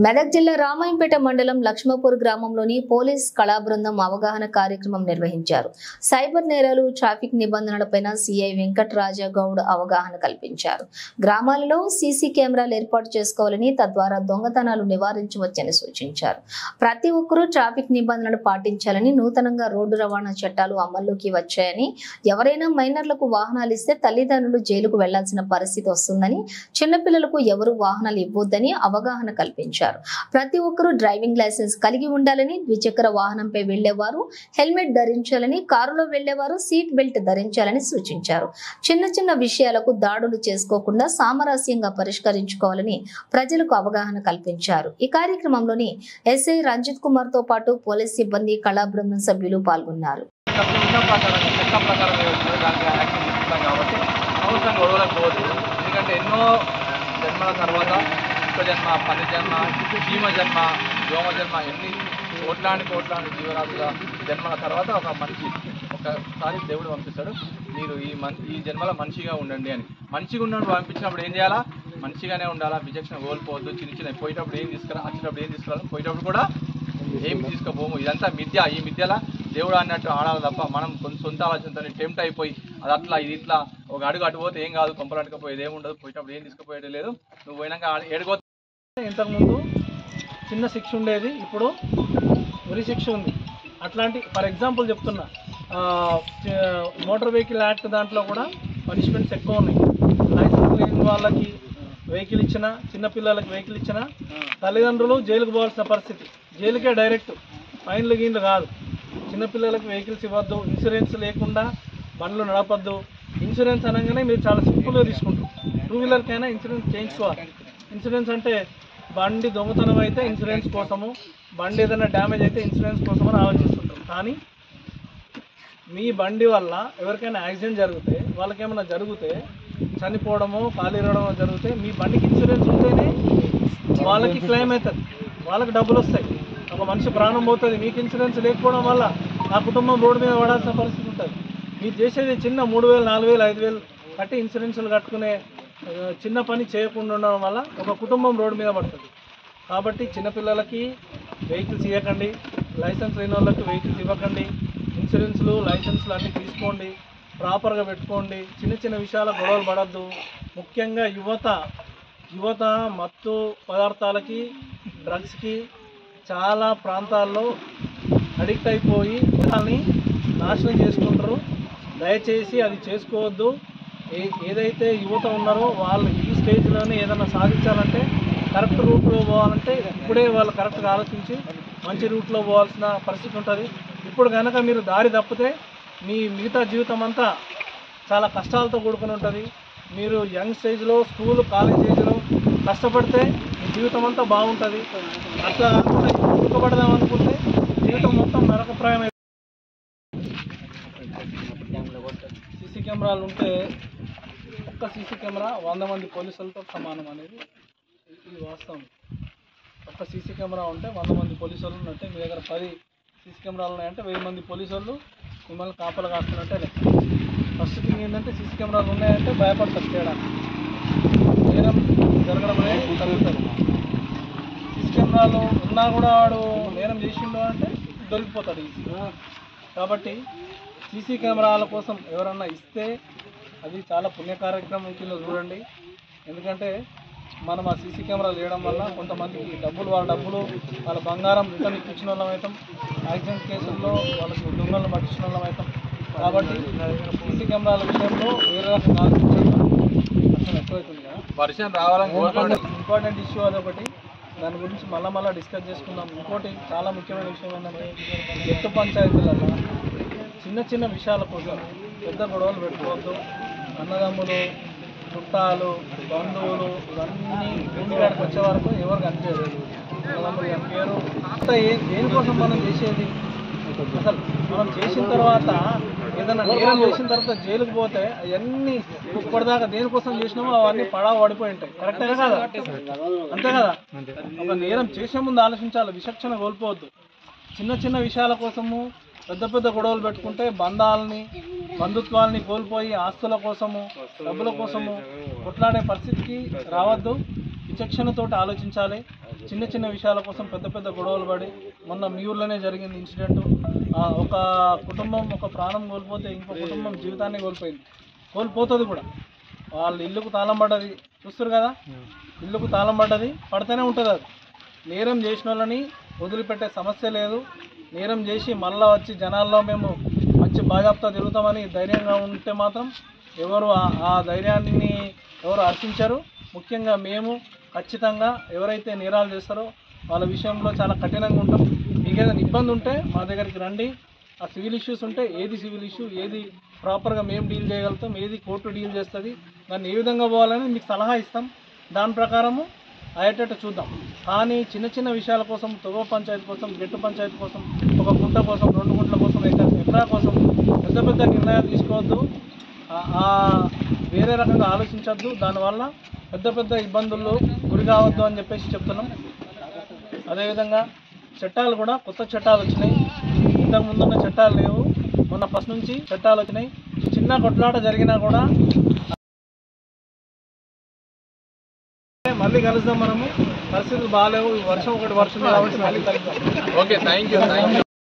మెదక్ జిల్లా రామాయంపేట మండలం లక్ష్మపూర్ గ్రామంలోని పోలీస్ కళా బృందం అవగాహన కార్యక్రమం నిర్వహించారు. సైబర్ నేరాలు, ట్రాఫిక్ నిబంధనలపైన సిఐ వెంకటరాజా గౌడ్ అవగాహన కల్పించారు. గ్రామాలలో సీసీ కెమెరాలు ఏర్పాటు చేసుకోవాలని, తద్వారా దొంగతనాలు నివారించవచ్చని సూచించారు. ప్రతి ఒక్కరూ ట్రాఫిక్ నిబంధనలు పాటించాలని, నూతనంగా రోడ్డు రవాణా చట్టాలు అమల్లోకి వచ్చాయని, ఎవరైనా మైనర్లకు వాహనాలు ఇస్తే తల్లిదండ్రులు జైలుకు వెళ్లాల్సిన పరిస్థితి వస్తుందని, చిన్నపిల్లలకు ఎవరు వాహనాలు ఇవ్వొద్దని అవగాహన కల్పించారు. ప్రతి ఒక్కరూ డ్రైవింగ్ లైసెన్స్ కలిగి ఉండాలని, ద్విచక్ర వాహనంపై వెళ్లేవారు హెల్మెట్ ధరించాలని, కారులో వెళ్లేవారు సీట్ బెల్ట్ ధరించాలని సూచించారు. చిన్న చిన్న విషయాలకు దాడులు చేసుకోకుండా సామరస్యంగా పరిష్కరించుకోవాలని ప్రజలకు అవగాహన కల్పించారు. ఈ కార్యక్రమంలోని ఎస్ఐ రంజిత్ కుమార్ తో పాటు పోలీస్ సిబ్బంది, కళా బృందం సభ్యులు పాల్గొన్నారు. జన్మ, పని జన్మ, చీమ జన్మ, దోమ జన్మ, ఎన్ని కోట్లాని జీవరాశుల జన్మల తర్వాత ఒక మనిషి ఒకసారి దేవుడు పంపిస్తాడు. మీరు ఈ జన్మలో మనిషిగా ఉండండి అని. మనిషిగా ఉన్నప్పుడు పంపించినప్పుడు ఏం చేయాలా? మనిషిగానే ఉండాలా, విచక్షణ కోల్పోవద్దు. చిన్న పోయేటప్పుడు ఏం తీసుకురా, వచ్చేటప్పుడు ఏం తీసుకురాలి, పోయేటప్పుడు కూడా ఏమి తీసుకుపోము. ఇదంతా మిథ్య. ఈ మిథ్యలా దేవుడు అన్నట్టు ఆడాలి తప్ప మనం సొంత ఆలోచనతో టెంప్ట్ అయిపోయి అది అట్లా ఇది ఇట్లా ఒక అడుగు అటు పోతే ఏం కాదు, కొంపలంటుకపోయేది ఏముండదు, పోయేటప్పుడు ఏం తీసుకుపోయేది లేదు. నువ్వు పోయినాక ఏడుకో. ఇంతకుముందు చిన్న శిక్ష ఉండేది, ఇప్పుడు ఉరి శిక్ష ఉంది. అట్లాంటి ఫర్ ఎగ్జాంపుల్ చెప్తున్నా, మోటార్ వెహికల్ యాక్ట్ దాంట్లో కూడా పనిష్మెంట్స్ ఎక్కువ ఉన్నాయి. లైసెన్స్ లేని వాళ్ళకి వెహికల్ ఇచ్చినా, చిన్నపిల్లలకి వెహికల్ ఇచ్చినా తల్లిదండ్రులు జైలుకు పోవాల్సిన పరిస్థితి. జైలుకే డైరెక్ట్, ఫైన్లు గీన్లు కాదు. చిన్నపిల్లలకి వెహికల్స్ ఇవ్వద్దు, ఇన్సూరెన్స్ లేకుండా బండ్లు నడపద్దు. ఇన్సూరెన్స్ అనగానే మీరు చాలా సింపుల్గా తీసుకుంటారు. టూ వీలర్కైనా ఇన్సూరెన్స్ చేయించుకోవాలి. ఇన్సూరెన్స్ అంటే బండి దొంగతనం అయితే ఇన్సూరెన్స్ కోసము, బండి ఏదైనా డ్యామేజ్ అయితే ఇన్సూరెన్స్ కోసం అని ఆలోచిస్తుంటారు. కానీ మీ బండి వల్ల ఎవరికైనా యాక్సిడెంట్ జరిగితే, వాళ్ళకి ఏమైనా జరిగితే, చనిపోవడమో కాలిరడమో జరిగితే మీ బండికి ఇన్సూరెన్స్ ఉంటేనే వాళ్ళకి క్లెయిమ్ అవుతుంది, వాళ్ళకి డబ్బులు వస్తాయి. ఒక మనిషి ప్రాణం పోతుంది. మీకు ఇన్సూరెన్స్ లేకపోవడం వల్ల ఆ కుటుంబం రోడ్డు మీద పడాల్సిన పరిస్థితి ఉంటుంది. మీరు చేసేది చిన్న 3,000, 4,000, 5,000 కట్టి ఇన్సూరెన్సులు కట్టుకునే చిన్న పని చేయకుండా ఉండడం వల్ల ఒక కుటుంబం రోడ్డు మీద పడుతుంది. కాబట్టి చిన్నపిల్లలకి వెహికల్స్ ఇవ్వకండి, లైసెన్స్ లేని వాళ్ళకి వెహికల్స్ ఇవ్వకండి. ఇన్సూరెన్స్లు, లైసెన్స్లు అన్నీ తీసుకోండి, ప్రాపర్గా పెట్టుకోండి. చిన్న చిన్న విషయాల గొడవలు పడద్దు. ముఖ్యంగా యువత మత్తు పదార్థాలకి, డ్రగ్స్కి చాలా ప్రాంతాల్లో అడిక్ట్ అయిపోయి దాన్ని నాశనం చేసుకుంటారు. దయచేసి అది చేసుకోవద్దు. ఏదైతే యువత ఉన్నారో వాళ్ళు ఈ స్టేజ్లోనే ఏదైనా సాధించాలంటే, కరెక్ట్ రూట్లో పోవాలంటే ఇప్పుడే వాళ్ళు కరెక్ట్గా ఆలోచించి మంచి రూట్లో పోవాల్సిన పరిస్థితి ఉంటుంది. ఇప్పుడు కనుక మీరు దారి తప్పితే మీ మిగతా జీవితం అంతా చాలా కష్టాలతో కూడుకుని ఉంటుంది. మీరు యంగ్ స్టేజ్లో, స్కూల్, కాలేజ్ ఏజ్లో కష్టపడితే మీ జీవితం అంతా బాగుంటుంది. అట్లా సుఖపడదాం అనుకుంటే జీవితం మొత్తం నరకప్రాయం. సీసీ కెమెరాలు ఉంటే ఒక్క సీసీ కెమెరా 100 మంది పోలీసులతో సమానం అనేది ఇది వాస్తవం. ఒక్క సీసీ కెమెరా ఉంటే 100 మంది పోలీసులు ఉన్నట్టే. మీ దగ్గర 10 సీసీ కెమెరాలు ఉన్నాయంటే 1000 మంది పోలీసులు మిమ్మల్ని కాపలా కాస్తున్నట్టే లెక్క. ఫస్ట్ థింగ్ ఏంటంటే సీసీ కెమెరాలు ఉన్నాయంటే భయపడతారు చేయడానికి, నేరం జరగడం అనేది జరుగుతుంది. సీసీ కెమెరాలు ఉన్నా కూడా వాడు నేరం చేసిండు అంటే దొరికిపోతాడు ఈజీగా. కాబట్టి సీసీ కెమెరాల కోసం ఎవరన్నా ఇస్తే అది చాలా పుణ్య కార్యక్రమం కింద చూడండి. ఎందుకంటే మనం ఆ సీసీ కెమెరాలు వేయడం వల్ల కొంతమందికి వాళ్ళ బంగారం రిటర్న్ ఇప్పించిన వాళ్ళం అవుతాం. యాక్సిడెంట్ కేసుల్లో వాళ్ళకి దొంగలను పట్టించిన వాళ్ళం అవుతాం. కాబట్టి సీసీ కెమెరాల విషయంలో వేరే రకంగా వర్షం ఎక్కువవుతుంది కదా, వర్షం రావాలని ఇంపార్టెంట్ ఇష్యూ అదొకటి. దాని గురించి మళ్ళీ డిస్కస్ చేసుకుందాం. ఇంకోటి చాలా ముఖ్యమైన విషయం ఏంటంటే, ఎత్తు పంచాయతీలలో చిన్న విషయాల కోసం పెద్ద గొడవలు పెట్టుకోవద్దు. అన్నదమ్ములు, చుట్టాలు, బంధువులు ఇవన్నీ భూమిగాడికి వచ్చే వరకు ఎవరు కనిపించదు. అన్నదమ్ములు కనిపించారు. అంతా దేనికోసం మనం చేసేది? అసలు మనం చేసిన తర్వాత ఏదైనా నేరం చేసిన తర్వాత జైలుకు పోతే అవన్నీ ఇప్పటిదాకా దేనికోసం చేసినామో అవన్నీ పడిపోయి ఉంటాయి. కరెక్టే కదా? అంతే కదా? ఒక నేరం చేసే ముందు ఆలోచించాలి, విచక్షణ కోల్పోవద్దు. చిన్న విషయాల కోసము పెద్ద గొడవలు పెట్టుకుంటే బంధుత్వాలని కోల్పోయి ఆస్తుల కోసము, డబ్బుల కోసము కొట్లాడే పరిస్థితికి రావద్దు. విచక్షణతోటి ఆలోచించాలి. చిన్న చిన్న విషయాల కోసం పెద్ద పెద్ద గొడవలు పడి మొన్న మీ ఊర్లోనే జరిగింది ఇన్సిడెంట్. ఒక కుటుంబం ఒక ప్రాణం కోల్పోతే ఇంకో కుటుంబం జీవితాన్ని కోల్పోతుంది కూడా. వాళ్ళు ఇల్లుకు తాళం పడ్డది చూస్తారు కదా, ఇల్లుకు తాళం పడ్డది పడితేనే ఉంటుంది. అది నేరం చేసిన వాళ్ళని వదిలిపెట్టే సమస్య లేదు. నేరం చేసి మళ్ళీ వచ్చి జనాల్లో మేము మంచి బాజాప్తా తిరుగుతామని ధైర్యంగా ఉంటే మాత్రం ఎవరు ఆ ధైర్యాన్ని ఎవరు హర్షించరు. ముఖ్యంగా మేము ఖచ్చితంగా ఎవరైతే నేరాలు చేస్తారో వాళ్ళ విషయంలో చాలా కఠినంగా ఉంటాం. మీకు ఏదైనా ఇబ్బంది ఉంటే మా దగ్గరికి రండి. ఆ సివిల్ ఇష్యూస్ ఉంటే ఏది సివిల్ ఇష్యూ, ఏది ప్రాపర్గా మేము డీల్ చేయగలుగుతాం, ఏది కోర్టు డీల్ చేస్తుంది, దాన్ని ఏ విధంగా పోవాలని మీకు సలహా ఇస్తాం. దాని ప్రకారము అయ్యేటట్టు చూద్దాం. కానీ చిన్న చిన్న విషయాల కోసం, తొగ పంచాయతీ కోసం, గెట్టు పంచాయతీ కోసం, ఒక గుంట కోసం, 2 గుంటల కోసం, ఎకరా కోసం పెద్ద పెద్ద నిర్ణయాలు తీసుకోవద్దు. వేరే రకంగా ఆలోచించద్దు. దానివల్ల పెద్ద పెద్ద ఇబ్బందుల్లో గురి కావద్దు అని చెప్పేసి చెప్తున్నాం. అదేవిధంగా చట్టాలు కూడా కొత్త చట్టాలు వచ్చినాయి. ఇంతకు ముందున్న చట్టాలు లేవు. మొన్న ఫస్ట్ నుంచి చట్టాలు వచ్చినాయి. చిన్న కొట్లాట జరిగినా కూడా మళ్ళీ కలుద్దాం. మనము పరిస్థితులు బాగాలేవు. వర్షం కాబట్టి మళ్ళీ కలుద్దాం. Okay, thank you.